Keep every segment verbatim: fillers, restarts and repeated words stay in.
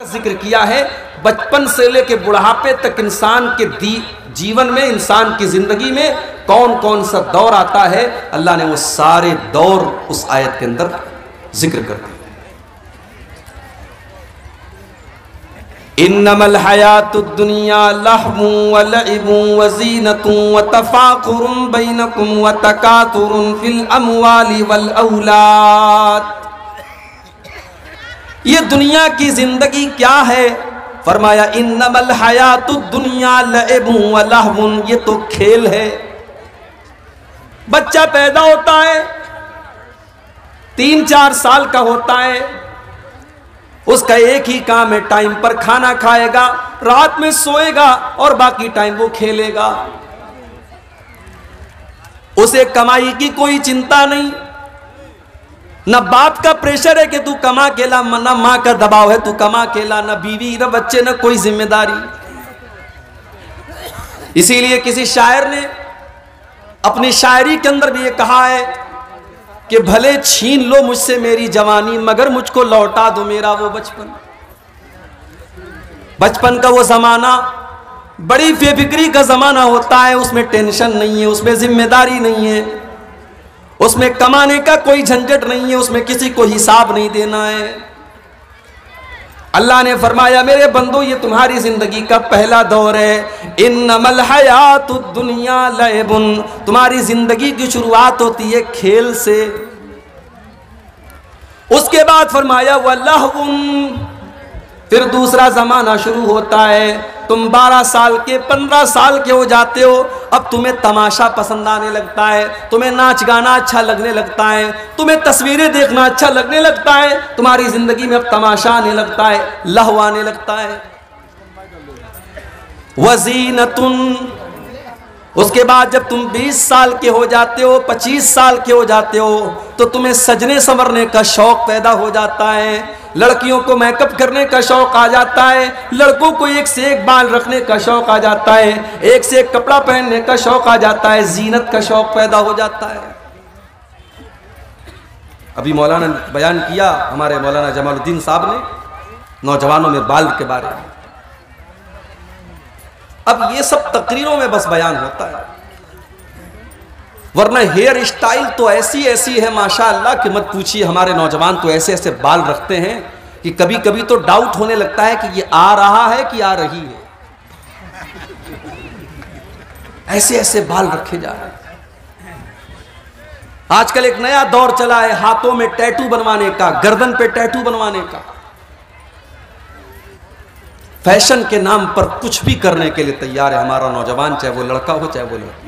जिक्र किया है। बचपन से लेकर बुढ़ापे तक इंसान के दी जीवन में, इंसान की जिंदगी में कौन कौन सा दौर आता है, अल्लाह ने वो सारे दौर उस आयत के अंदर जिक्र कर दिए। इन्नमल हयातुद दुनिया लहवुन व लइबुन व ज़ीनतुन व तफाखुरुन बैनकुम व तकातुरुन फिल अमवालि वल औलाद। ये दुनिया की जिंदगी क्या है? फरमाया इन्नमल हयातुद दुनिया लइबुन व लहवुन, ये तो खेल है। बच्चा पैदा होता है, तीन चार साल का होता है, उसका एक ही काम है, टाइम पर खाना खाएगा, रात में सोएगा और बाकी टाइम वो खेलेगा। उसे कमाई की कोई चिंता नहीं, न बाप का प्रेशर है कि तू कमा के ला, न मां का दबाव है तू कमा के ला, न बीवी न बच्चे न कोई जिम्मेदारी। इसीलिए किसी शायर ने अपनी शायरी के अंदर भी ये कहा है कि भले छीन लो मुझसे मेरी जवानी, मगर मुझको लौटा दो मेरा वो बचपन। बचपन का वो जमाना बड़ी बेफिक्री का जमाना होता है, उसमें टेंशन नहीं है, उसमें जिम्मेदारी नहीं है, उसमें कमाने का कोई झंझट नहीं है, उसमें किसी को हिसाब नहीं देना है। अल्लाह ने फरमाया मेरे बंदो ये तुम्हारी जिंदगी का पहला दौर है। इन्नमल हयातुद दुनिया लइबुन, तुम्हारी जिंदगी की शुरुआत होती है खेल से। उसके बाद फरमाया वल्लहुन, फिर दूसरा जमाना शुरू होता है। तुम बारह साल के पंद्रह साल के हो जाते हो, अब तुम्हें तमाशा पसंद आने लगता है, तुम्हें नाच गाना अच्छा लगने लगता है, तुम्हें तस्वीरें देखना अच्छा लगने लगता है, तुम्हारी जिंदगी में अब तमाशा आने लगता है, लहव आने लगता है। वज़ीनतुन, उसके बाद जब तुम बीस साल के हो जाते हो, पच्चीस साल के हो जाते हो, तो तुम्हें सजने संवरने का शौक पैदा हो जाता है। लड़कियों को मेकअप करने का शौक आ जाता है, लड़कों को एक से एक बाल रखने का शौक आ जाता है, एक से एक कपड़ा पहनने का शौक आ जाता है, जीनत का शौक पैदा हो जाता है। अभी मौलाना ने बयान किया, हमारे मौलाना जमालुद्दीन साहब ने, नौजवानों में बाल के बारे में। अब ये सब तकरीरों में बस बयान होता है, वरना हेयर स्टाइल तो ऐसी ऐसी है माशाअल्लाह कि मत पूछिए। हमारे नौजवान तो ऐसे ऐसे बाल रखते हैं कि कभी कभी तो डाउट होने लगता है कि ये आ रहा है कि आ रही है। ऐसे ऐसे बाल रखे जा रहे हैं। आजकल एक नया दौर चला है हाथों में टैटू बनवाने का, गर्दन पे टैटू बनवाने का। फैशन के नाम पर कुछ भी करने के लिए तैयार है हमारा नौजवान, चाहे वो लड़का हो चाहे वो लड़की।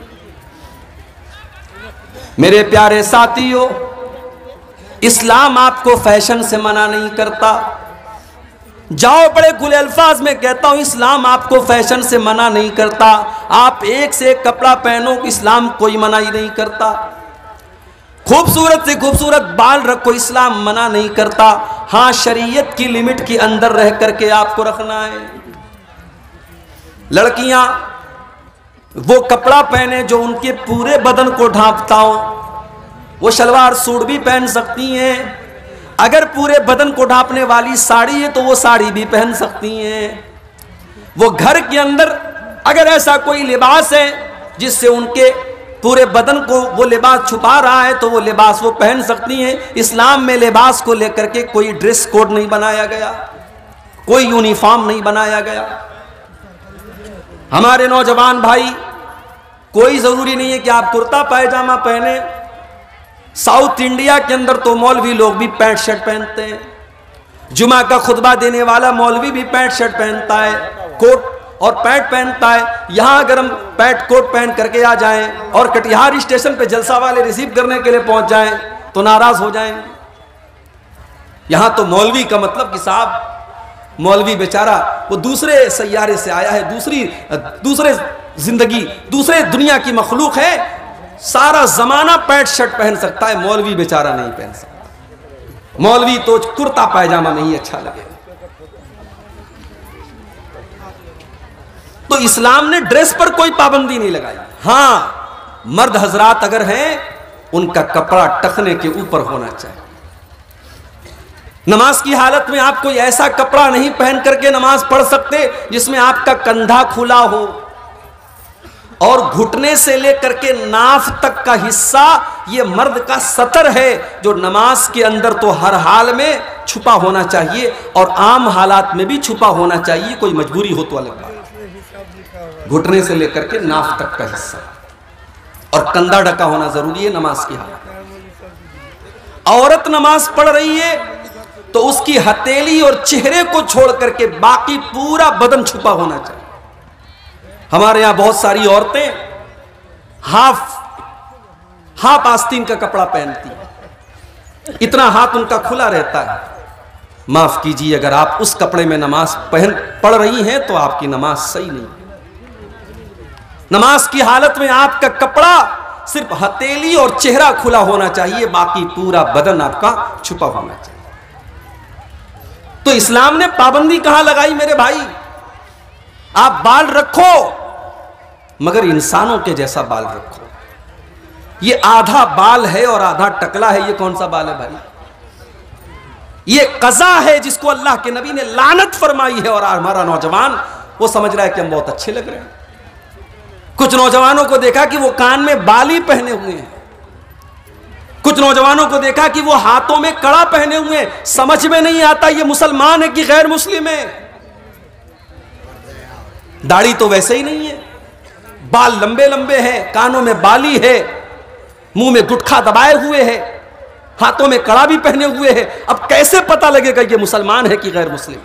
मेरे प्यारे साथियों, इस्लाम आपको फैशन से मना नहीं करता। जाओ बड़े खुले अल्फाज में कहता हूं, इस्लाम आपको फैशन से मना नहीं करता। आप एक से एक कपड़ा पहनो, इस्लाम कोई मना ही नहीं करता। खूबसूरत से खूबसूरत बाल रखो, इस्लाम मना नहीं करता। हाँ, शरीयत की लिमिट के अंदर रह करके आपको रखना है। लड़कियां वो कपड़ा पहने जो उनके पूरे बदन को ढांपता हो, वो शलवार सूट भी पहन सकती हैं। अगर पूरे बदन को ढांपने वाली साड़ी है तो वो साड़ी भी पहन सकती हैं। वो घर के अंदर अगर ऐसा कोई लिबास है जिससे उनके पूरे बदन को वो लिबास छुपा रहा है तो वो लिबास वो पहन सकती हैं। इस्लाम में लिबास को लेकर के कोई ड्रेस कोड नहीं बनाया गया, कोई यूनिफॉर्म नहीं बनाया गया। हमारे नौजवान भाई, कोई जरूरी नहीं है कि आप कुर्ता पायजामा पहने। साउथ इंडिया के अंदर तो मौलवी लोग भी पैंट शर्ट पहनते हैं। जुमा का खुतबा देने वाला मौलवी भी पैंट शर्ट पहनता है, कोट और पैंट पहनता है। यहां अगर हम पैंट कोट पहन करके आ जाएं और कटिहार स्टेशन पे जलसा वाले रिसीव करने के लिए पहुंच जाएं तो नाराज हो जाएंगे। यहां तो मौलवी का मतलब कि साहब मौलवी बेचारा वो दूसरे सैयारे से आया है, दूसरी दूसरे जिंदगी, दूसरे दुनिया की मखलूक है। सारा जमाना पैंट शर्ट पहन सकता है, मौलवी बेचारा नहीं पहन सकता। मौलवी तो कुर्ता पायजामा में ही अच्छा लगे। तो इस्लाम ने ड्रेस पर कोई पाबंदी नहीं लगाई। हां, मर्द हजरात अगर हैं उनका कपड़ा टखने के ऊपर होना चाहिए। नमाज की हालत में आप कोई ऐसा कपड़ा नहीं पहन करके नमाज पढ़ सकते जिसमें आपका कंधा खुला हो, और घुटने से लेकर के नाफ तक का हिस्सा ये मर्द का सतर है, जो नमाज के अंदर तो हर हाल में छुपा होना चाहिए और आम हालात में भी छुपा होना चाहिए, कोई मजबूरी हो तो अलग बात। घुटने से लेकर के नाफ तक का हिस्सा और कंधा ढका होना जरूरी है नमाज की हालत। औरत नमाज पढ़ रही है तो उसकी हथेली और चेहरे को छोड़ करके बाकी पूरा बदन छुपा होना चाहिए। हमारे यहां बहुत सारी औरतें हाफ हाफ आस्तीन का कपड़ा पहनती हैं, इतना हाथ उनका खुला रहता है। माफ कीजिए, अगर आप उस कपड़े में नमाज पहन पढ़ रही हैं तो आपकी नमाज सही नहीं। नमाज की हालत में आपका कपड़ा सिर्फ हथेली और चेहरा खुला होना चाहिए, बाकी पूरा बदन आपका छुपा होना चाहिए। तो इस्लाम ने पाबंदी कहां लगाई मेरे भाई? आप बाल रखो मगर इंसानों के जैसा बाल रखो। ये आधा बाल है और आधा टकला है, ये कौन सा बाल है भाई? ये कज़ा है जिसको अल्लाह के नबी ने लानत फरमाई है, और हमारा नौजवान वो समझ रहा है कि हम बहुत अच्छे लग रहे हैं। कुछ नौजवानों को देखा कि वो कान में बाली पहने हुए हैं, कुछ नौजवानों को देखा कि वो हाथों में कड़ा पहने हुए हैं। समझ में नहीं आता ये मुसलमान है कि गैर मुस्लिम है। दाढ़ी तो वैसे ही नहीं है, बाल लंबे लंबे हैं, कानों में बाली है, मुंह में गुटखा दबाए हुए है, हाथों में कड़ा भी पहने हुए है। अब कैसे पता लगेगा ये मुसलमान है कि गैर मुस्लिम?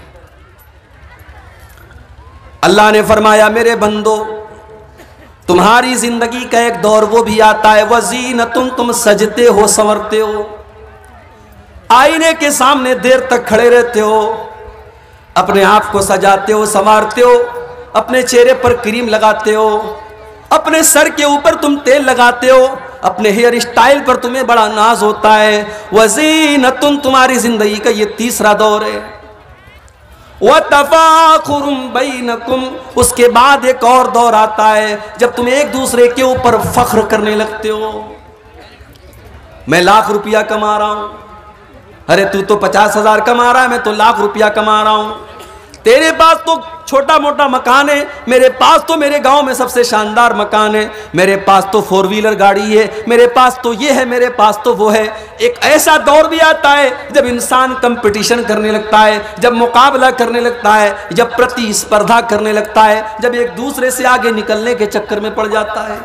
अल्लाह ने फरमाया मेरे बंदो, तुम्हारी जिंदगी का एक दौर वो भी आता है, वज़ीनतुन, तुम सजते हो संवरते हो, आईने के सामने देर तक खड़े रहते हो, अपने आप को सजाते हो संवारते हो, अपने चेहरे पर क्रीम लगाते हो, अपने सर के ऊपर तुम तेल लगाते हो, अपने हेयर स्टाइल पर तुम्हें बड़ा नाज होता है। वज़ीनतुन, तुम्हारी जिंदगी का ये तीसरा दौर है। वतफाखुरुम बैनकुम, उसके बाद एक और दौर आता है जब तुम एक दूसरे के ऊपर फख्र करने लगते हो। मैं लाख रुपया कमा रहा हूं, अरे तू तो पचास हजार कमा रहा है, मैं तो लाख रुपया कमा रहा हूं। तेरे पास तो छोटा मोटा मकान है, मेरे पास तो मेरे गांव में सबसे शानदार मकान है, मेरे पास तो फोर व्हीलर गाड़ी है, मेरे पास तो ये है, मेरे पास तो वो है। एक ऐसा दौर भी आता है जब इंसान कंपटीशन करने लगता है, जब मुकाबला करने लगता है, जब प्रतिस्पर्धा करने लगता है, जब एक दूसरे से आगे निकलने के चक्कर में पड़ जाता है।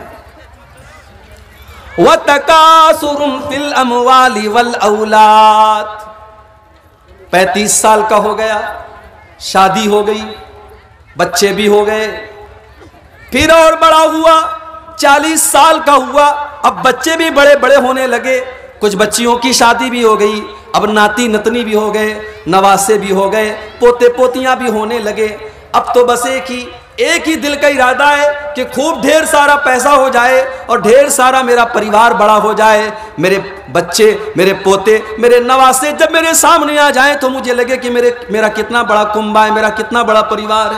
वतकासुरुम फिल अमवाली वल औलाद, पैंतीस साल का हो गया, शादी हो गई, बच्चे भी हो गए, फिर और बड़ा हुआ, चालीस साल का हुआ, अब बच्चे भी बड़े बड़े होने लगे, कुछ बच्चियों की शादी भी हो गई, अब नाती नतनी भी हो गए, नवासे भी हो गए, पोते पोतियां भी होने लगे। अब तो बस एक ही एक ही दिल का इरादा है कि खूब ढेर सारा पैसा हो जाए और ढेर सारा मेरा परिवार बड़ा हो जाए, मेरे बच्चे, मेरे पोते, मेरे नवासे जब मेरे सामने आ जाएं तो मुझे लगे कि मेरे मेरा कितना बड़ा कुंबा है, मेरा कितना बड़ा परिवार है।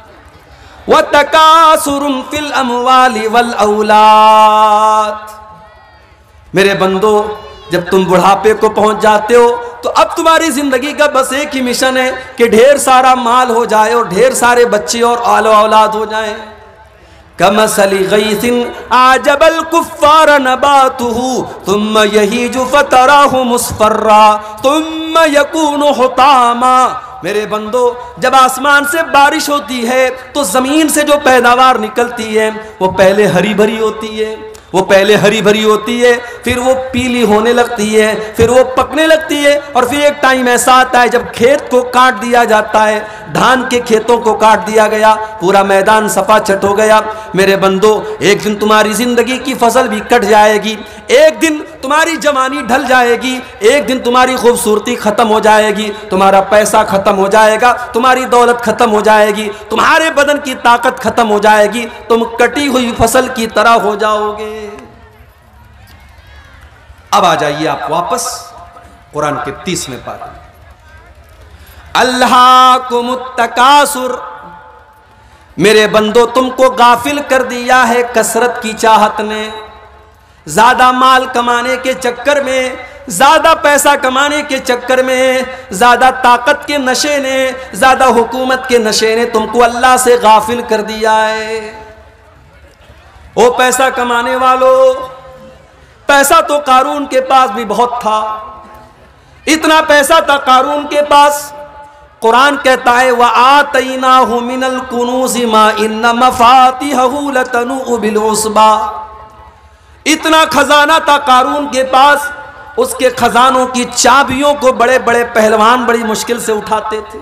वतकासुरुम फिल अमवाली वल औलाद, मेरे बंदो जब तुम बुढ़ापे को पहुंच जाते हो तो अब तुम्हारी जिंदगी का बस एक ही मिशन है कि ढेर सारा माल हो जाए और ढेर सारे बच्चे और आलो औलाद हो जाए। कमसली गैसिन आजबल कुफ्फार नबातुहु तुम्मा यहीजु फतराहु मुस्फर्रा तुम्मा यकूनु हुतामा, मेरे बंदो जब आसमान से बारिश होती है तो जमीन से जो पैदावार निकलती है वो पहले हरी भरी होती है, वो पहले हरी भरी होती है, फिर वो पीली होने लगती है, फिर वो पकने लगती है, और फिर एक टाइम ऐसा आता है जब खेत को काट दिया जाता है, धान के खेतों को काट दिया गया, पूरा मैदान सफा छट हो गया। मेरे बंदो एक दिन तुम्हारी जिंदगी की फसल भी कट जाएगी, एक दिन तुम्हारी जवानी ढल जाएगी, एक दिन तुम्हारी खूबसूरती खत्म हो जाएगी, तुम्हारा पैसा खत्म हो जाएगा, तुम्हारी दौलत खत्म हो जाएगी, तुम्हारे बदन की ताकत खत्म हो जाएगी, तुम कटी हुई फसल की तरह हो जाओगे। अब आ जाइए आप वापस कुरान के तीसवें पारे में। अल्लाकुमुत तकासुर, मेरे बंदो तुमको गाफिल कर दिया है कसरत की चाहत ने, ज्यादा माल कमाने के चक्कर में ज्यादा पैसा कमाने के चक्कर में, ज्यादा ताकत के नशे ने, ज्यादा हुकूमत के नशे ने तुमको अल्लाह से गाफिल कर दिया है। ओ पैसा कमाने वालों, पैसा तो कारून के पास भी बहुत था, इतना पैसा था कारून के पास, कुरान कहता है व आतैनाहु मिनल कुनूज़ि मा इन्न मफातिहहु लतनू बिल उस्बा। इतना खजाना था कारून के पास, उसके खजानों की चाबियों को बड़े बड़े पहलवान बड़ी मुश्किल से उठाते थे।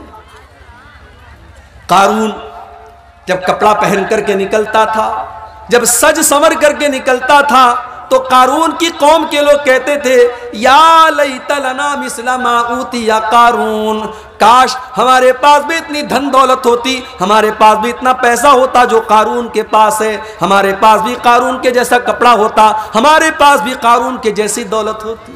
कारून जब कपड़ा पहन करके निकलता था, जब सज संवर करके निकलता था, तो कारून की कौम के लोग कहते थे या लैता लना मिस्ला मा ऊतिया कारून, काश हमारे पास भी इतनी धन दौलत होती, हमारे पास भी इतना पैसा होता जो कारून के पास है, हमारे पास भी कारून के जैसा कपड़ा होता, हमारे पास भी कारून के जैसी दौलत होती।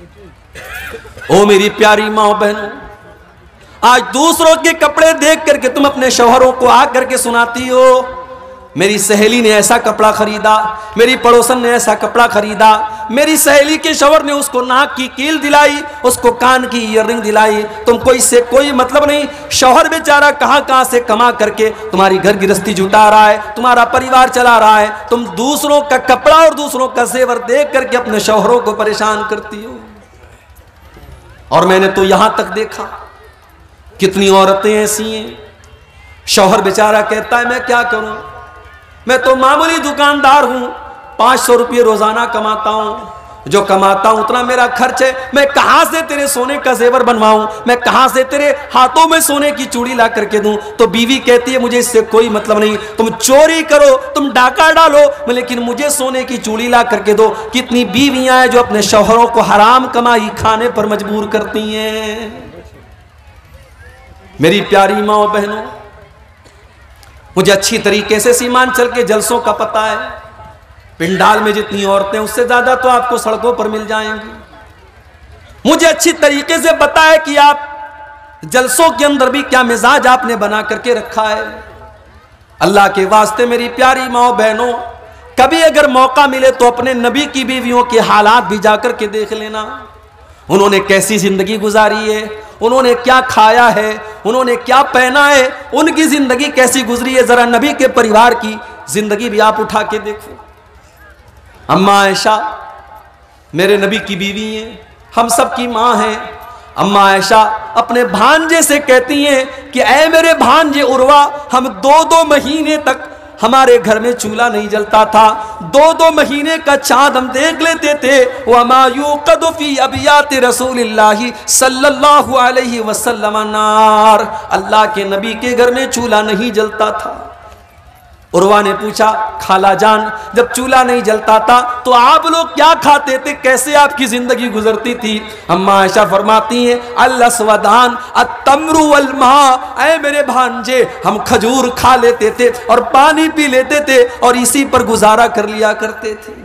ओ मेरी प्यारी माँ बहनों, आज दूसरों के कपड़े देख करके तुम अपने शौहरों को आ करके सुनाती हो मेरी सहेली ने ऐसा कपड़ा खरीदा, मेरी पड़ोसन ने ऐसा कपड़ा खरीदा, मेरी सहेली के शौहर ने उसको नाक की कील दिलाई, उसको कान की ईयररिंग दिलाई। तुमको इससे कोई मतलब नहीं। शौहर बेचारा कहां कहां से कमा करके तुम्हारी घर गृहस्थी जुटा रहा है, तुम्हारा परिवार चला रहा है, तुम दूसरों का कपड़ा और दूसरों का जेवर देख करके अपने शौहरों को परेशान करती हो। और मैंने तो यहां तक देखा कितनी औरतें ऐसी हैं, शौहर बेचारा कहता है मैं क्या करूं, मैं तो मामूली दुकानदार हूं, पांच सौ रुपये रोजाना कमाता हूं, जो कमाता हूं उतना मेरा खर्च है, मैं कहां से तेरे सोने का जेवर बनवाऊं, मैं कहां से तेरे हाथों में सोने की चूड़ी ला करके दूं। तो बीवी कहती है मुझे इससे कोई मतलब नहीं, तुम चोरी करो, तुम डाका डालो, लेकिन मुझे सोने की चूड़ी ला करके दो। कितनी बीवियां हैं जो अपने शौहरों को हराम कमाई खाने पर मजबूर करती हैं। मेरी प्यारी माँ बहनों, मुझे अच्छी तरीके से सीमांचल के जलसों का पता है। पिंडाल में जितनी औरतें उससे ज्यादा तो आपको सड़कों पर मिल जाएंगी। मुझे अच्छी तरीके से पता है कि आप जलसों के अंदर भी क्या मिजाज आपने बना करके रखा है। अल्लाह के वास्ते मेरी प्यारी माँ बहनों, कभी अगर मौका मिले तो अपने नबी की बीवियों के हालात भी जाकर के देख लेना। उन्होंने कैसी जिंदगी गुजारी है, उन्होंने क्या खाया है, उन्होंने क्या पहना है, उनकी जिंदगी कैसी गुजरी है। जरा नबी के परिवार की जिंदगी भी आप उठा के देखो। अम्मा आयशा मेरे नबी की बीवी हैं, हम सब की माँ हैं। अम्मा आयशा अपने भांजे से कहती हैं कि ऐ मेरे भांजे उर्वा, हम दो दो महीने तक हमारे घर में चूल्हा नहीं जलता था, दो दो महीने का चांद हम देख लेते थे। वमा युक़दु फी अबियाति रसूलिल्लाहि सल्लल्लाहु अलैहि वसल्लम नार, अल्लाह के नबी के घर में चूल्हा नहीं जलता था। उर्वा ने पूछा खाला जान, जब चूल्हा नहीं जलता था तो आप लोग क्या खाते थे, कैसे आपकी जिंदगी गुजरती थी? अम्मा आयशा फरमाती हैं अल-अस्वदान अत-तम्रु वल मा, ऐ मेरे भांजे हम खजूर खा लेते थे और पानी पी लेते थे और इसी पर गुजारा कर लिया करते थे।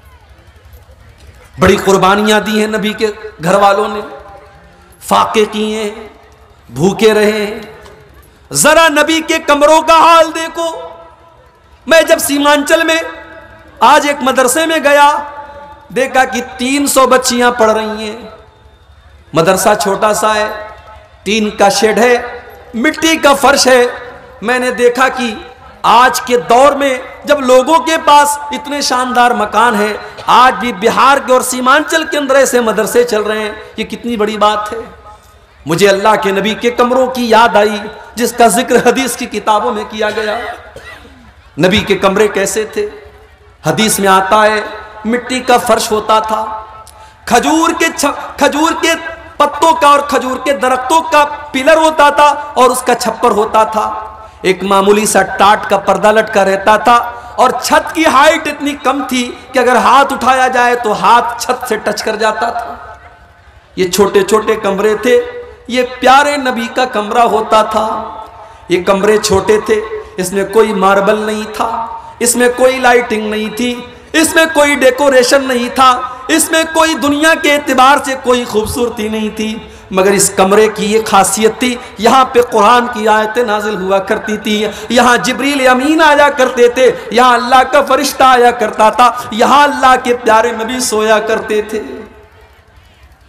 बड़ी कुर्बानियां दी हैं नबी के घर वालों ने, फाके किए, भूखे रहे। जरा नबी के कमरों का हाल देखो। मैं जब सीमांचल में आज एक मदरसे में गया, देखा कि तीन सौ बच्चियां पढ़ रही हैं। मदरसा छोटा सा है, टीन का शेड है, मिट्टी का फर्श है। मैंने देखा कि आज के दौर में जब लोगों के पास इतने शानदार मकान है, आज भी बिहार के और सीमांचल के अंदर ऐसे मदरसे चल रहे हैं, ये कितनी बड़ी बात है। मुझे अल्लाह के नबी के कमरों की याद आई जिसका जिक्र हदीस की किताबों में किया गया। नबी के कमरे कैसे थे? हदीस में आता है मिट्टी का फर्श होता था, खजूर के खजूर के पत्तों का और खजूर के दरख्तों का पिलर होता था और उसका छप्पर होता था। एक मामूली सा टाट का पर्दा लटका रहता था और छत की हाइट इतनी कम थी कि अगर हाथ उठाया जाए तो हाथ छत से टच कर जाता था। ये छोटे छोटे कमरे थे, ये प्यारे नबी का कमरा होता था। ये कमरे छोटे थे, इसमें कोई मार्बल नहीं था, इसमें कोई लाइटिंग नहीं थी, इसमें कोई डेकोरेशन नहीं था, इसमें कोई दुनिया के एतबार से कोई खूबसूरती नहीं थी। मगर इस कमरे की ये खासियत थी, यहाँ पे कुरान की आयतें नाजिल हुआ करती थी, यहाँ जिब्रील अमीन आया करते थे, यहाँ अल्लाह का फरिश्ता आया करता था, यहाँ अल्लाह के प्यारे नबी सोया करते थे।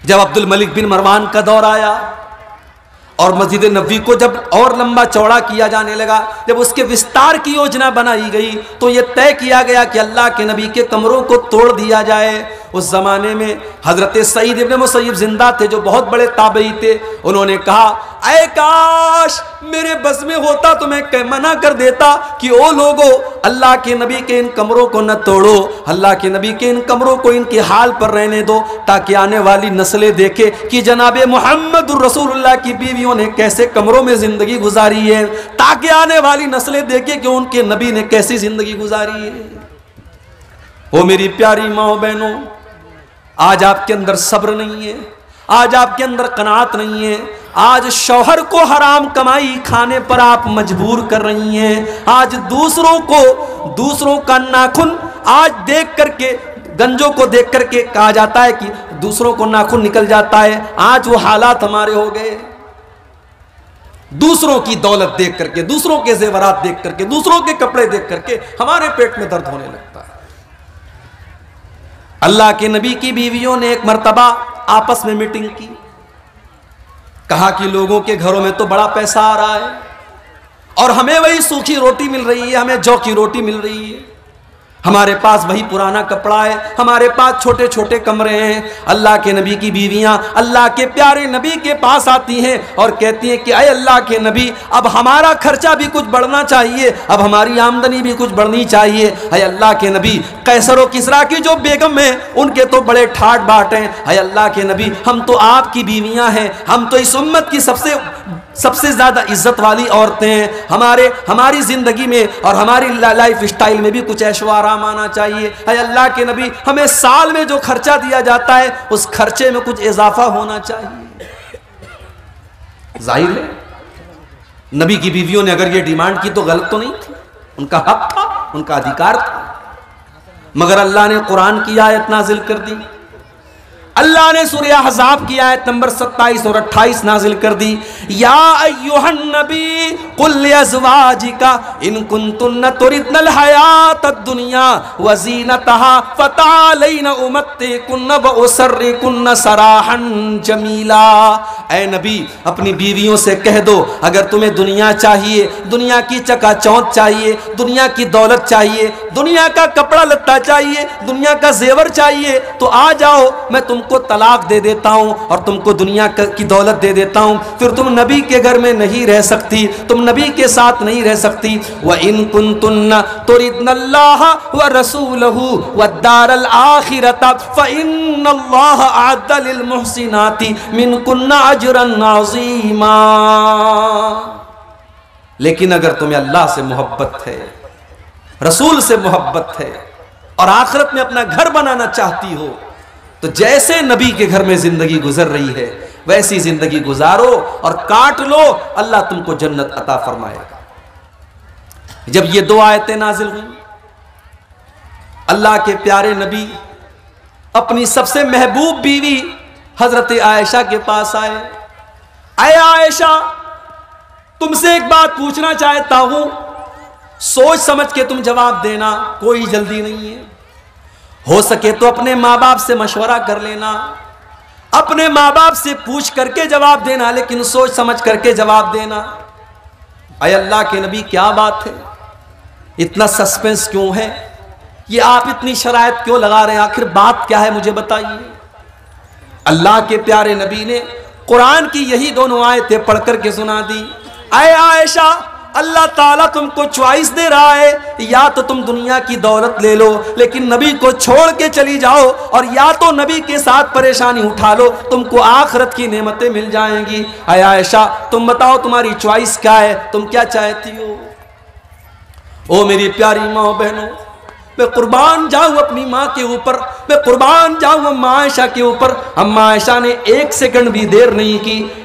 जब अब्दुल मलिक बिन मरवान का दौर आया और मस्जिद नबवी को जब और लंबा चौड़ा किया जाने लगा, जब उसके विस्तार की योजना बनाई गई, तो यह तय किया गया कि अल्लाह के नबी के कमरों को तोड़ दिया जाए। उस जमाने में हजरत सईद इब्न मुसय्यब जिंदा थे, जो बहुत बड़े ताबई थे। उन्होंने कहा, ऐ काश मेरे बस में होता तो मैं कह मना कर देता कि ओ लोगो, अल्लाह के नबी के इन कमरों को न तोड़ो, अल्लाह के नबी के इन कमरों को इनके हाल पर रहने दो, ताकि आने वाली नस्लें देखे कि जनाबे मोहम्मदुर रसूलुल्लाह की बीवियों ने कैसे कमरों में जिंदगी गुजारी है, ताकि आने वाली नस्लें देखे कि उनके नबी ने कैसी जिंदगी गुजारी है। ओ मेरी प्यारी माओ बहनों, आज आपके अंदर सब्र नहीं है, आज आपके अंदर कनात नहीं है, आज शौहर को हराम कमाई खाने पर आप मजबूर कर रही हैं। आज दूसरों को, दूसरों का नाखून आज देख करके, गंजों को देख करके कहा जाता है कि दूसरों को नाखून निकल जाता है। आज वो हालात हमारे हो गए, दूसरों की दौलत देख करके, दूसरों के जेवरात देख करके, दूसरों के कपड़े देख करके हमारे पेट में दर्द होने लगता है। अल्लाह के नबी की बीवियों ने एक मर्तबा आपस में मीटिंग की, कहा कि लोगों के घरों में तो बड़ा पैसा आ रहा है और हमें वही सूखी रोटी मिल रही है, हमें जौ की रोटी मिल रही है, हमारे पास वही पुराना कपड़ा है, हमारे पास छोटे छोटे कमरे हैं। अल्लाह के नबी की बीवियां अल्लाह के प्यारे नबी के पास आती हैं और कहती हैं कि अय अल्लाह के नबी, अब हमारा खर्चा भी कुछ बढ़ना चाहिए, अब हमारी आमदनी भी कुछ बढ़नी चाहिए। अय अल्लाह के नबी, कैसर व किसरा की जो बेगम है उनके तो बड़े ठाट बाट हैं। अय अल्लाह के नबी, हम तो आपकी बीवियां हैं, हम तो इस उम्मत की सबसे सबसे ज्यादा इज्जत वाली औरतें हैं, हमारे हमारी जिंदगी में और हमारी लाइफ स्टाइल में भी कुछ ऐशो आराम आना चाहिए। है अल्लाह के नबी, हमें साल में जो खर्चा दिया जाता है उस खर्चे में कुछ इजाफा होना चाहिए। जाहिर है नबी की बीवियों ने अगर ये डिमांड की तो गलत तो नहीं थी, उनका हक था, उनका अधिकार था। मगर अल्लाह ने कुरान की आयत नाजिल कर दी, अल्लाह ने सूरह अहज़ाब की आयत नंबर सत्ताईस और अट्ठाईस नाजिल कर दी। या अय्युहन नबी कुल लिअज़वाजिका इन कुंतुन्न तुरिदनल हयातद दुनिया व ज़ीनतहा फतअलैना उमत्तिकुन्न व उसर्रिकुन्न सराहन जमीला। ऐ नबी, अपनी बीवियों से कह दो, अगर तुम्हें दुनिया चाहिए, दुनिया की चकाचौंध चाहिए, दुनिया की दौलत चाहिए, दुनिया का कपड़ा लत्ता चाहिए, दुनिया का जेवर चाहिए, तो आ जाओ, मैं तुम को तलाक दे देता हूं और तुमको दुनिया की दौलत दे देता हूं, फिर तुम नबी के घर में नहीं रह सकती, तुम नबी के साथ नहीं रह सकती। व इन कुंतुन्ना तुरिदनल्लाह व रसूलहु वद्दारल आखिरता फ़इन्नल्लाह अअद्दा लिल मुहसिनाति मिनकुन्ना अजरन अज़ीमा। लेकिन अगर तुम्हें अल्लाह से मोहब्बत है, रसूल से मोहब्बत है और आखिरत में अपना घर बनाना चाहती हो, तो जैसे नबी के घर में जिंदगी गुजर रही है वैसी जिंदगी गुजारो और काट लो, अल्लाह तुमको जन्नत अता फरमाएगा। जब ये दो आयतें नाजिल हुई, अल्लाह के प्यारे नबी अपनी सबसे महबूब बीवी हजरत आयशा के पास आए। आए आयशा, तुमसे एक बात पूछना चाहता हूं, सोच समझ के तुम जवाब देना, कोई जल्दी नहीं है। हो सके तो अपने माँ बाप से मशवरा कर लेना, अपने माँ बाप से पूछ करके जवाब देना, लेकिन सोच समझ करके जवाब देना। अय अल्लाह के नबी, क्या बात है, इतना सस्पेंस क्यों है, ये आप इतनी शराइत क्यों लगा रहे हैं, आखिर बात क्या है, मुझे बताइए। अल्लाह के प्यारे नबी ने कुरान की यही दोनों आयतें पढ़ करके सुना दी। अय आयशा, अल्लाह ताला तुमको चॉइस दे रहा है, या तो तुम दुनिया की दौलत ले लो लेकिन नबी को छोड़ के चली जाओ, और या तो नबी के साथ परेशानी उठा लो, तुमको आखिरत की नेमतें मिल जाएंगी। अय आयशा, तुम बताओ तुम्हारी चॉइस क्या है, तुम क्या चाहती हो। ओ मेरी प्यारी माँ बहनों, मैं कुर्बान जाऊं अपनी माँ के ऊपर, मैं कुर्बान जाऊं अम्मा आयशा के ऊपर। अम्मा आयशा ने एक सेकंड भी देर नहीं की,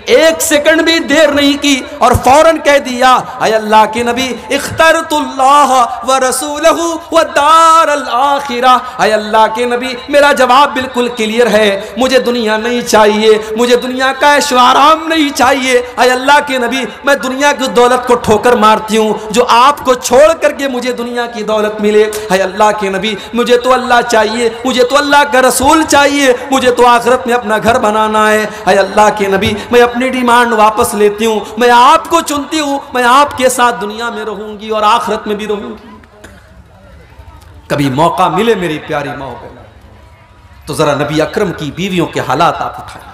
एक सेकंड भी देर नहीं की और फौरन कह दिया, अय अल्लाह के नबी, इख्तरतुल्लाह व रसूलहु व दारल आखिरा। अय अल्लाह के नबी, मेरा जवाब बिल्कुल क्लियर है, मुझे दुनिया नहीं चाहिए, मुझे दुनिया का ऐशो आराम नहीं चाहिए। अय अल्लाह के नबी, मैं दुनिया की दौलत को ठोकर मारती हूँ जो आपको छोड़ करके मुझे दुनिया की दौलत मिले। अय अल्लाह के नबी, मुझे तो अल्लाह चाहिए, मुझे तो अल्लाह का रसूल चाहिए, मुझे तो आखिरत में अपना घर बनाना है। अय अल्लाह के नबी, मैं अपनी डिमांड वापस लेती हूँ, मैं आपको चुनती हूँ, मैं आपके साथ दुनिया में रहूंगी और आखिरत में भी रहूंगी। कभी मौका मिले मेरी प्यारी माँ बहन, तो जरा नबी अकरम की बीवियों के हालात आप उठाएं।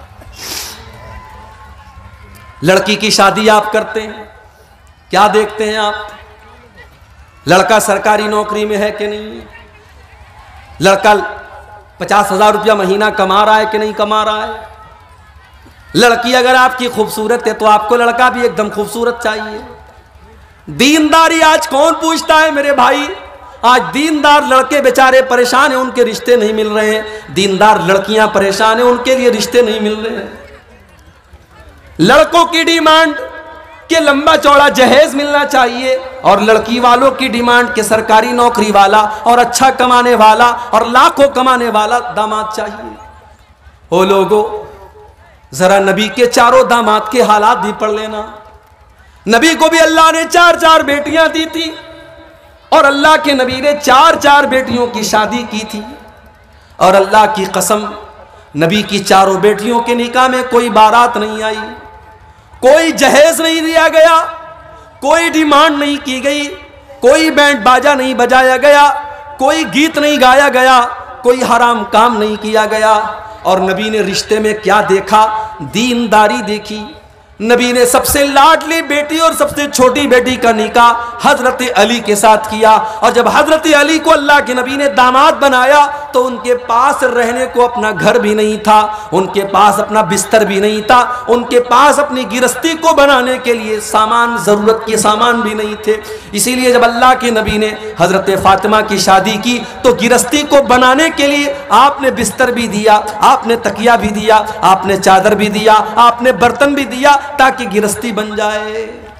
लड़की की शादी आप करते हैं, क्या देखते हैं आप? लड़का सरकारी नौकरी में है कि नहीं, लड़का पचास हजार रुपया महीना कमा रहा है कि नहीं कमा रहा है। लड़की अगर आपकी खूबसूरत है तो आपको लड़का भी एकदम खूबसूरत चाहिए। दीनदारी आज कौन पूछता है मेरे भाई? आज दीनदार लड़के बेचारे परेशान हैं, उनके रिश्ते नहीं मिल रहे हैं। दीनदार लड़कियां परेशान हैं, उनके लिए रिश्ते नहीं मिल रहे हैं। लड़कों की डिमांड के लंबा चौड़ा जहेज मिलना चाहिए और लड़की वालों की डिमांड के सरकारी नौकरी वाला और अच्छा कमाने वाला और लाखों कमाने वाला दामाद चाहिए। ओ लोगों, जरा नबी के चारों दामाद के हालात भी पढ़ लेना। नबी को भी अल्लाह ने चार चार बेटियां दी थी और अल्लाह के नबी ने चार चार बेटियों की शादी की थी। और अल्लाह की कसम, नबी की चारों बेटियों के निकाह में कोई बारात नहीं आई, कोई जहेज नहीं दिया गया, कोई डिमांड नहीं की गई, कोई बैंड बाजा नहीं बजाया गया, कोई गीत नहीं गाया गया, कोई हराम काम नहीं किया गया। और नबी ने रिश्ते में क्या देखा? दीनदारी देखी। नबी ने सबसे लाडली बेटी और सबसे छोटी बेटी का निकाह हजरत अली के साथ किया। और जब हजरत अली को अल्लाह के नबी ने दामाद बनाया तो उनके पास रहने को अपना घर भी नहीं था, उनके पास अपना बिस्तर भी नहीं था, उनके पास अपनी गिरस्ती को बनाने के लिए सामान, जरूरत के सामान भी नहीं थे। इसीलिए जब अल्लाह के नबी ने हजरत फातिमा की शादी की तो गिरस्ती को बनाने के लिए आपने बिस्तर भी दिया, आपने तकिया भी दिया, आपने चादर भी दिया, आपने बर्तन भी दिया ताकि गिरस्ती बन जाए।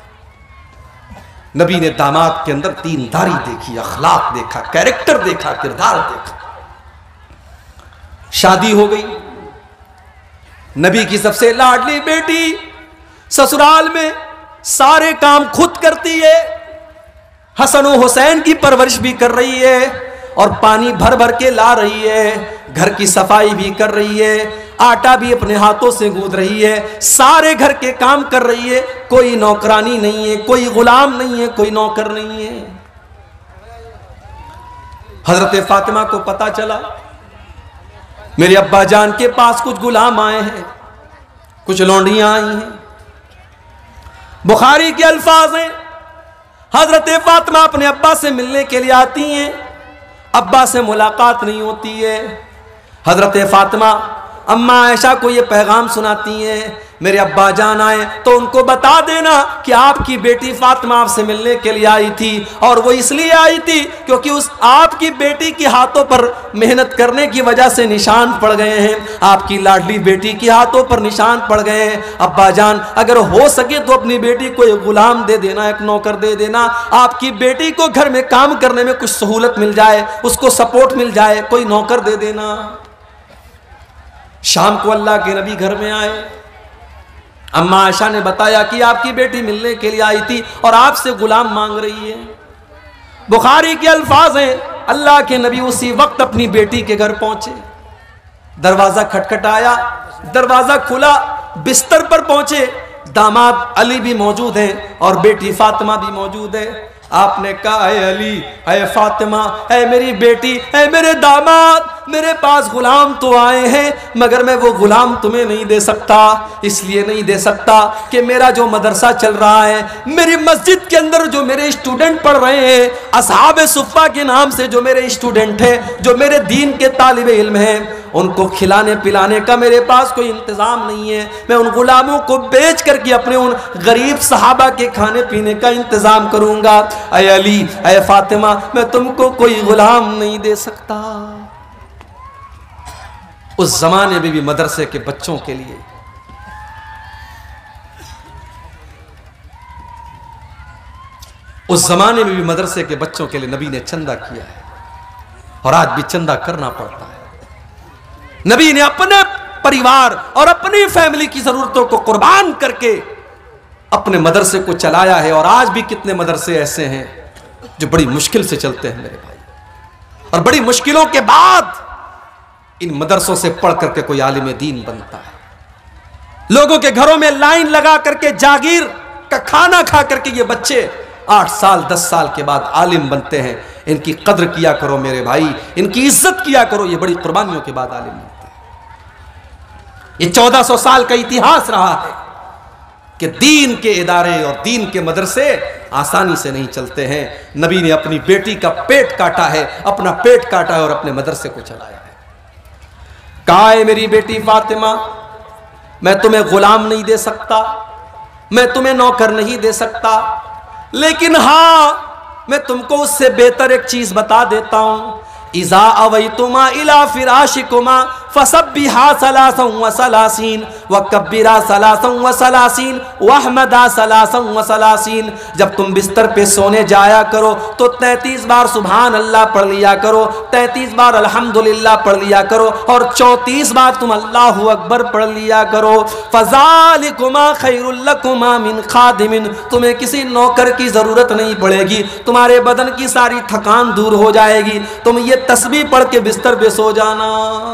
नबी ने दामाद के अंदर दीनदारी देखी, अखलाक देखा, कैरेक्टर देखा, किरदार देखा। शादी हो गई। नबी की सबसे लाडली बेटी ससुराल में सारे काम खुद करती है, हसन और हुसैन की परवरिश भी कर रही है और पानी भर भर के ला रही है, घर की सफाई भी कर रही है, आटा भी अपने हाथों से गूंद रही है, सारे घर के काम कर रही है। कोई नौकरानी नहीं है, कोई गुलाम नहीं है, कोई नौकर नहीं है। हजरत फातिमा को पता चला मेरे अब्बा जान के पास कुछ गुलाम आए हैं, कुछ लौंडियां आई हैं। बुखारी के अल्फाज हैं, हजरत फातिमा अपने अब्बा से मिलने के लिए आती हैं, अब्बा से मुलाकात नहीं होती है। हजरत फातिमा अम्मा आयशा को ये पैगाम सुनाती हैं, मेरे अब्बा जान आए तो उनको बता देना कि आपकी बेटी फातिमा आपसे मिलने के लिए आई थी और वो इसलिए आई थी क्योंकि उस आपकी बेटी के हाथों पर मेहनत करने की वजह से निशान पड़ गए हैं, आपकी लाडली बेटी के हाथों पर निशान पड़ गए हैं। अब्बा जान अगर हो सके तो अपनी बेटी को एक गुलाम दे देना, एक नौकर दे देना, आपकी बेटी को घर में काम करने में कुछ सहूलत मिल जाए, उसको सपोर्ट मिल जाए, कोई नौकर दे देना। शाम को अल्लाह के नबी घर में आए, अम्मा आयशा ने बताया कि आपकी बेटी मिलने के लिए आई थी और आपसे गुलाम मांग रही है। बुखारी के अल्फाज हैं, अल्लाह के नबी उसी वक्त अपनी बेटी के घर पहुंचे, दरवाजा खटखटाया, दरवाजा खुला, बिस्तर पर पहुंचे, दामाद अली भी मौजूद हैं और बेटी फातिमा भी मौजूद है। आपने कहा है अली, है फातिमा, है मेरी बेटी, है मेरे दामाद, मेरे पास गुलाम तो आए हैं मगर मैं वो गुलाम तुम्हें नहीं दे सकता। इसलिए नहीं दे सकता कि मेरा जो मदरसा चल रहा है, मेरी मस्जिद के अंदर जो मेरे स्टूडेंट पढ़ रहे हैं, असहाबे सुफ़ा के नाम से जो मेरे स्टूडेंट हैं, जो मेरे दीन के तालिब इल्म हैं, उनको खिलाने पिलाने का मेरे पास कोई इंतज़ाम नहीं है। मैं उन गुलामों को बेच करके अपने उन गरीब सहाबा के खाने पीने का इंतज़ाम करूँगा। अय अली, अय फातिमा, मैं तुमको कोई गुलाम नहीं दे सकता। उस जमाने में भी मदरसे के बच्चों के लिए उस जमाने में भी मदरसे के बच्चों के लिए नबी ने चंदा किया है और आज भी चंदा करना पड़ता है। नबी ने अपने परिवार और अपनी फैमिली की जरूरतों को कुर्बान करके अपने मदरसे को चलाया है। और आज भी कितने मदरसे ऐसे हैं जो बड़ी मुश्किल से चलते हैं मेरे भाई, और बड़ी मुश्किलों के बाद इन मदरसों से पढ़ करके कोई आलिम दीन बनता है। लोगों के घरों में लाइन लगा करके जागीर का खाना खा करके ये बच्चे आठ साल दस साल के बाद आलिम बनते हैं। इनकी कद्र किया करो मेरे भाई, इनकी इज्जत किया करो। ये बड़ी कुर्बानियों के बाद आलिम बनते हैं। ये चौदह सौ साल का इतिहास रहा है कि दीन के इदारे और दीन के मदरसे आसानी से नहीं चलते हैं। नबी ने अपनी बेटी का पेट काटा है, अपना पेट काटा है और अपने मदरसे को चलाया है। कहा है मेरी बेटी फातिमा, मैं तुम्हें गुलाम नहीं दे सकता, मैं तुम्हें नौकर नहीं दे सकता, लेकिन हां मैं तुमको उससे बेहतर एक चीज बता देता हूं। इज़ा अवैतुमा इला फिराशिकुमा फसब्बिहा सलासन व सलासीन व कब्बिरा सलासन व सलासीन वहमदा सलासन व सलासीन। जब तुम बिस्तर पे सोने जाया करो तो तैंतीस बार सुभान अल्लाह पढ़ लिया करो, तैंतीस बार अल्हम्दुलिल्लाह पढ़ लिया करो और चौंतीस बार तुम अल्लाहु अकबर पढ़ लिया करो। फज़ालिकुमा खैरुल लकुमा मिन खादिमिन। तुम्हें किसी नौकर की जरूरत नहीं पड़ेगी, तुम्हारे बदन की सारी थकान दूर हो जाएगी, तुम ये तस्बीह पढ़ के बिस्तर पे सो जाना।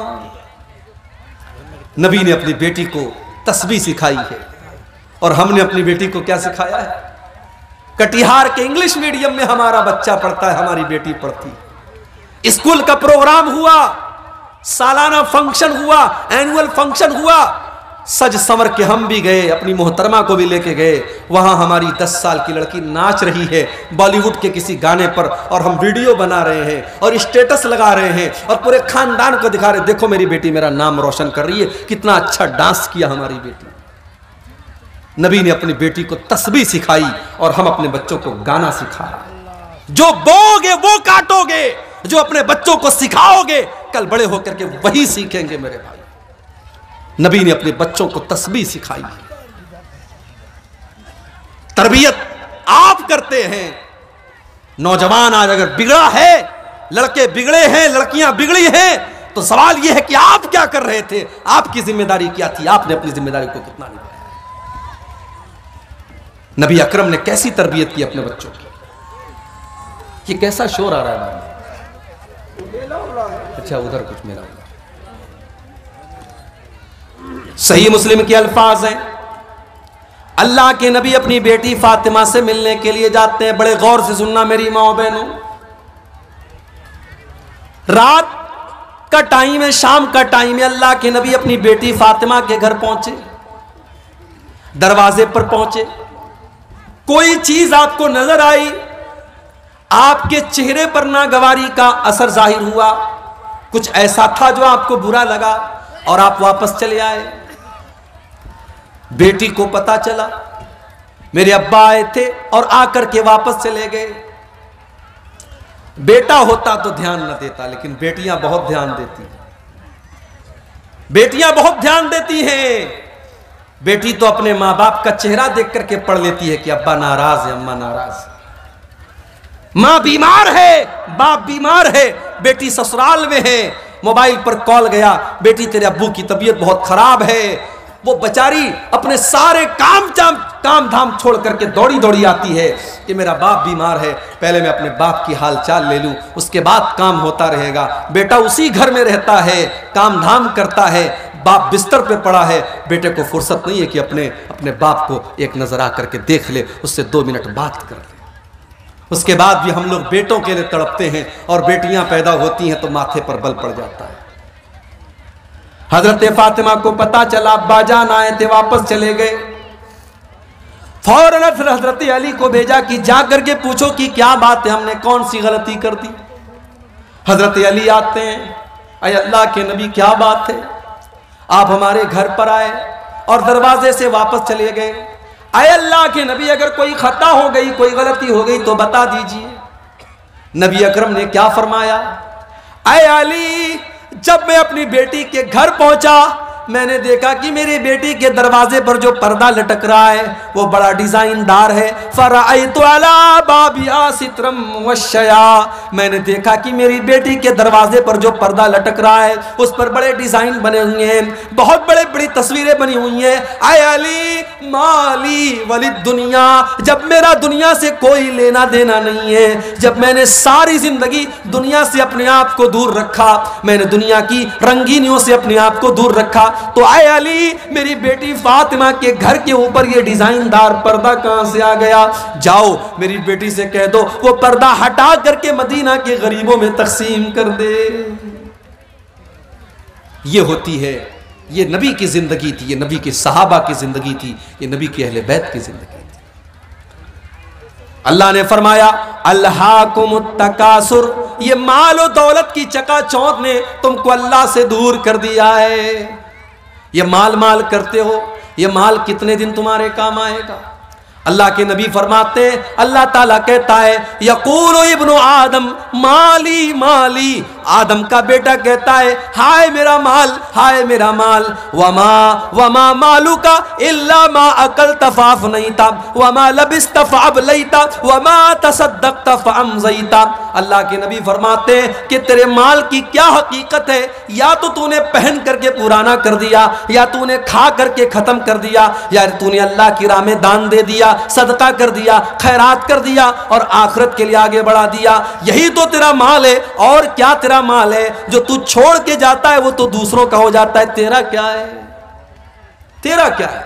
नबी ने अपनी बेटी को तस्बीह सिखाई है और हमने अपनी बेटी को क्या सिखाया है? कटिहार के इंग्लिश मीडियम में हमारा बच्चा पढ़ता है, हमारी बेटी पढ़ती है। स्कूल का प्रोग्राम हुआ, सालाना फंक्शन हुआ, एनुअल फंक्शन हुआ, सज संवर के हम भी गए, अपनी मोहतरमा को भी लेके गए। वहां हमारी दस साल की लड़की नाच रही है बॉलीवुड के किसी गाने पर और हम वीडियो बना रहे हैं और स्टेटस लगा रहे हैं और पूरे खानदान को दिखा रहे, देखो मेरी बेटी मेरा नाम रोशन कर रही है, कितना अच्छा डांस किया हमारी बेटी। नबी ने अपनी बेटी को तस्बीह सिखाई और हम अपने बच्चों को गाना सिखा रहे। जो बोगे वो काटोगे, जो अपने बच्चों को सिखाओगे कल बड़े होकर के वही सीखेंगे मेरे भाई। नबी ने अपने बच्चों को तस्बीह सिखाई है। तरबियत आप करते हैं। नौजवान आज अगर बिगड़ा है, लड़के बिगड़े हैं, लड़कियां बिगड़ी हैं, तो सवाल यह है कि आप क्या कर रहे थे, आपकी जिम्मेदारी क्या थी, आपने अपनी जिम्मेदारी को कितना निभाया। नबी अकरम ने कैसी तरबियत की अपने बच्चों की। ये कैसा शोर आ रहा है बाहर? अच्छा उधर कुछ मेरा होगा। सही मुस्लिम के अल्फाज हैं, अल्लाह के नबी अपनी बेटी फातिमा से मिलने के लिए जाते हैं। बड़े गौर से सुनना मेरी माओ बहनों, रात का टाइम है, शाम का टाइम है, अल्लाह के नबी अपनी बेटी फातिमा के घर पहुंचे। दरवाजे पर पहुंचे, कोई चीज आपको नजर आई, आपके चेहरे पर नागवारी का असर जाहिर हुआ, कुछ ऐसा था जो आपको बुरा लगा और आप वापस चले आए। बेटी को पता चला मेरे अब्बा आए थे और आकर के वापस चले गए। बेटा होता तो ध्यान न देता, लेकिन बेटियां बहुत ध्यान देती हैं। बेटियां बहुत ध्यान देती हैं। बेटी तो अपने मां बाप का चेहरा देख करके पढ़ लेती है कि अब्बा नाराज है, अम्मा नाराज है, मां बीमार है, बाप बीमार है, बेटी ससुराल में है, मोबाइल पर कॉल गया, बेटी तेरे अब्बू की तबीयत बहुत खराब है। वो बेचारी अपने सारे काम चाम काम धाम छोड़ करके दौड़ी दौड़ी आती है कि मेरा बाप बीमार है, पहले मैं अपने बाप की हाल चाल ले लूं, उसके बाद काम होता रहेगा। बेटा उसी घर में रहता है, काम धाम करता है, बाप बिस्तर पे पड़ा है, बेटे को फुर्सत नहीं है कि अपने अपने बाप को एक नजर आ करके देख ले, उससे दो मिनट बात कर ले। उसके बाद भी हम लोग बेटों के लिए तड़पते हैं और बेटियां पैदा होती हैं तो माथे पर बल पड़ जाता है। हजरत फातिमा को पता चला, अब्बा जान आए थे, वापस चले गए। फौरन हजरत अली को भेजा कि जा करके पूछो कि क्या बात है, हमने कौन सी गलती कर दी। हजरत अली आते हैं, अय अल्लाह के नबी क्या बात है, आप हमारे घर पर आए और दरवाजे से वापस चले गए। अय अल्लाह के नबी अगर कोई खता हो गई, कोई गलती हो गई तो बता दीजिए। नबी अकरम ने क्या फरमाया, अय अली जब मैं अपनी बेटी के घर पहुंचा मैंने देखा कि मेरी बेटी के दरवाजे पर जो पर्दा लटक रहा है वो बड़ा डिजाइनदार है। फराअयतु अला बाबिहा सित्रम वश्शया, मैंने देखा कि मेरी बेटी के दरवाजे पर जो पर्दा लटक रहा है उस पर बड़े डिजाइन बने हुए हैं, बहुत बड़े बड़ी तस्वीरें बनी हुई हैं। आय अली माली वली दुनिया, जब मेरा दुनिया से कोई लेना देना नहीं है, जब मैंने सारी जिंदगी दुनिया से अपने आप को दूर रखा, मैंने दुनिया की रंगीनियों से अपने आप को दूर रखा, तो आय अली मेरी बेटी फातिमा के घर के ऊपर ये डिजाइनदार पर्दा कहां से आ गया? जाओ मेरी बेटी से कह दो वो पर्दा हटा करके मदीना के गरीबों में तकसीम कर दे। ये होती है, ये नबी की जिंदगी थी, ये नबी के सहाबा की जिंदगी थी, ये नबी के अहले बैत की जिंदगी थी। अल्लाह ने फरमाया अल्हाकुमुत तकासुर, ये माल और दौलत की चकाचौंध ने तुमको अल्लाह से दूर कर दिया है। ये माल माल करते हो, ये माल कितने दिन तुम्हारे काम आएगा? अल्लाह के नबी फरमाते हैं, अल्लाह ताला कहता है यकूलु इब्नु आदम माली माली, आदम का बेटा कहता है हाय मेरा माल, हाय मेरा माल। वमा वमा मालू का इल्ला मा अकल तफाफ नहीं था, वमा लबिस तफाब लईता, वमा तसद्दक तफाम जईता। अल्लाह के नबी फरमाते हैं कि तेरे माल की क्या हकीकत है, या तो तूने पहन करके पुराना कर दिया, या तूने खा करके खत्म कर दिया, या तूने अल्लाह की राह में दान दे दिया, सदका कर दिया, खैरात कर दिया और आखिरत के लिए आगे बढ़ा दिया। यही तो तेरा माल है। और क्या तेरा माल है? जो तू छोड़ के जाता है वो तो दूसरों का हो जाता है। तेरा क्या है? तेरा क्या है?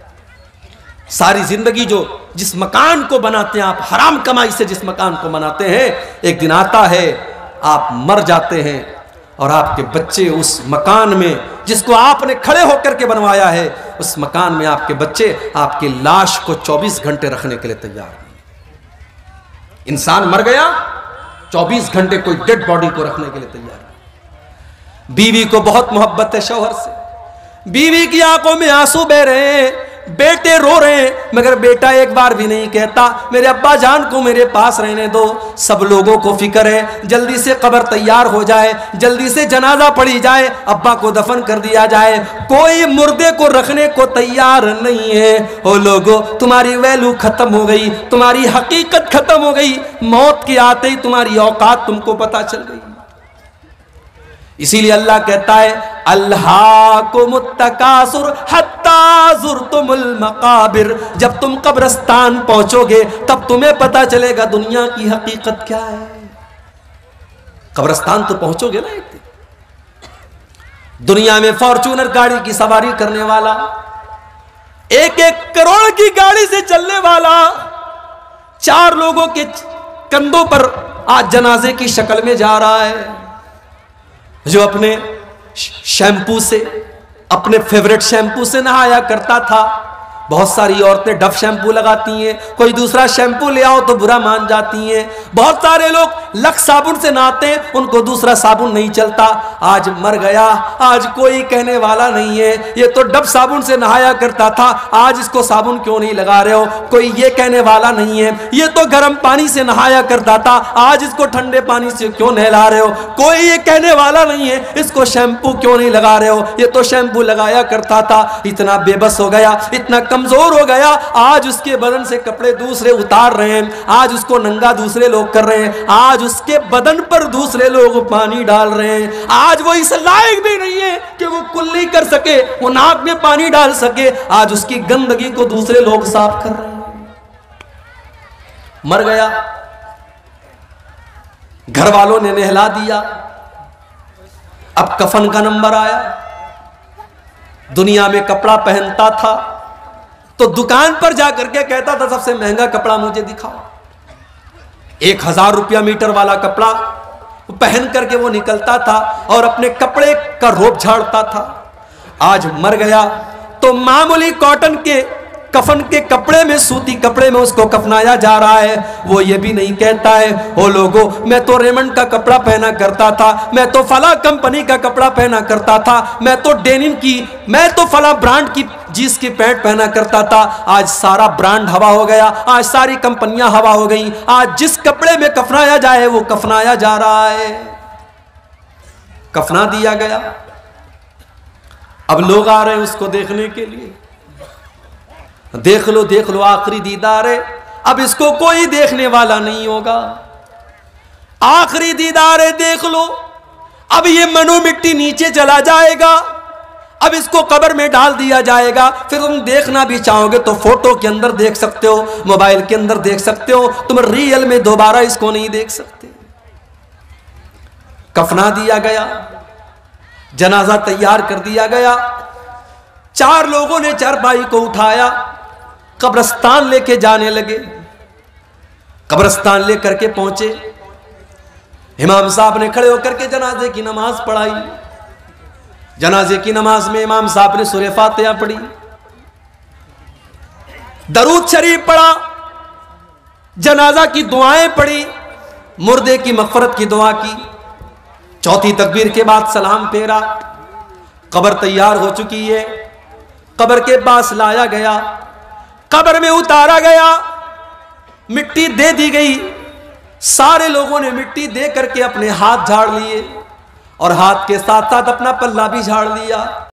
सारी जिंदगी जो जिस मकान को बनाते हैं आप, हराम कमाई से जिस मकान को बनाते हैं, एक दिन आता है आप मर जाते हैं और आपके बच्चे उस मकान में जिसको आपने खड़े होकर के बनवाया है, उस मकान में आपके बच्चे आपकी लाश को चौबीस घंटे रखने के लिए तैयार हैं। इंसान मर गया, चौबीस घंटे कोई डेड बॉडी को रखने के लिए तैयार है। बीवी को बहुत मोहब्बत है शौहर से, बीवी की आंखों में आंसू बह रहे हैं, बेटे रो रहे हैं, मगर बेटा एक बार भी नहीं कहता मेरे अब्बा जान को मेरे पास रहने दो। सब लोगों को फिक्र है जल्दी से कब्र तैयार हो जाए, जल्दी से जनाजा पड़ी जाए, अब्बा को दफन कर दिया जाए। कोई मुर्दे को रखने को तैयार नहीं है। ओ लोगों, तुम्हारी वैल्यू खत्म हो गई, तुम्हारी हकीकत खत्म हो गई। मौत के आते ही तुम्हारी औकात तुमको पता चल गई। इसीलिए अल्लाह कहता है अल्हाकुमुत तकासुर हत्ता ज़ुरतुमुल मकाबिर, जब तुम कब्रिस्तान पहुंचोगे तब तुम्हें पता चलेगा दुनिया की हकीकत क्या है। कब्रिस्तान तो पहुंचोगे ना एक दिन। दुनिया में फॉर्च्यूनर गाड़ी की सवारी करने वाला, एक एक करोड़ की गाड़ी से चलने वाला, चार लोगों के कंधों पर आज जनाजे की शक्ल में जा रहा है। जो अपने शैम्पू से, अपने फेवरेट शैम्पू से नहाया करता था। बहुत सारी औरतें डव शैम्पू लगाती हैं, कोई दूसरा शैम्पू ले आओ तो बुरा मान जाती हैं। बहुत सारे लोग लक्स साबुन से नहाते हैं, उनको दूसरा साबुन नहीं चलता। आज मर गया, आज कोई कहने वाला नहीं है ये तो डव साबुन से नहाया करता था, आज इसको साबुन क्यों नहीं लगा रहे हो, कोई ये कहने वाला नहीं है। ये तो गर्म पानी से नहाया करता था, आज इसको ठंडे पानी से क्यों नहला रहे हो, कोई ये कहने वाला नहीं है इसको शैम्पू क्यों नहीं लगा रहे हो, ये तो शैम्पू लगाया करता था। इतना बेबस हो गया, इतना कमजोर हो गया, आज उसके बदन से कपड़े दूसरे उतार रहे हैं, आज उसको नंगा दूसरे लोग कर रहे हैं, आज उसके बदन पर दूसरे लोग पानी डाल रहे हैं। आज वो इस लायक भी नहीं है कि वो कुल्ली कर सके, वो नाक में पानी डाल सके, आज उसकी गंदगी को दूसरे लोग साफ कर रहे हैं। मर गया, घर वालों ने नहला दिया, अब कफन का नंबर आया। दुनिया में कपड़ा पहनता था तो दुकान पर जाकर के कहता था सबसे महंगा कपड़ा मुझे दिखाओ। एक हजार रुपया मीटर वाला कपड़ा पहन करके वो निकलता था और अपने कपड़े का रोब झाड़ता था। आज मर गया तो मामूली कॉटन के कफन के कपड़े में, सूती कपड़े में उसको कफनाया जा रहा है। वो ये भी नहीं कहता है ओ लोगों मैं तो रेमंड का कपड़ा पहना करता था, मैं तो फला कंपनी का कपड़ा पहना करता था, मैं तो डेनिम की, मैं तो फला ब्रांड की जींस की पैंट पहना करता था। आज सारा ब्रांड हवा हो गया, आज सारी कंपनियां हवा हो गई, आज जिस कपड़े में कफनाया जाए वो कफनाया जा रहा है। कफना दिया गया, अब लोग आ रहे हैं उसको देखने के लिए। देख लो देख लो, आखिरी दीदार है, अब इसको कोई देखने वाला नहीं होगा। आखिरी दीदार है, देख लो, अब ये मनु मिट्टी नीचे चला जाएगा, अब इसको कब्र में डाल दिया जाएगा। फिर तुम देखना भी चाहोगे तो फोटो के अंदर देख सकते हो, मोबाइल के अंदर देख सकते हो, तुम रियल में दोबारा इसको नहीं देख सकते। कफना दिया गया, जनाजा तैयार कर दिया गया। चार लोगों ने चारपाई को उठाया, कब्रिस्तान लेके जाने लगे। कब्रिस्तान लेकर के पहुंचे, इमाम साहब ने खड़े होकर के जनाजे की नमाज पढ़ाई। जनाजे की नमाज में इमाम साहब ने सूरह फातिहा पढ़ी, दरूद शरीफ पढ़ा, जनाजा की दुआएं पढ़ी, मुर्दे की मगफरत की दुआ की। चौथी तकबीर के बाद सलाम फेरा। कब्र तैयार हो चुकी है, कब्र के पास लाया गया, कब्र में उतारा गया, मिट्टी दे दी गई। सारे लोगों ने मिट्टी दे करके अपने हाथ झाड़ लिए और हाथ के साथ साथ अपना पल्ला भी झाड़ लिया।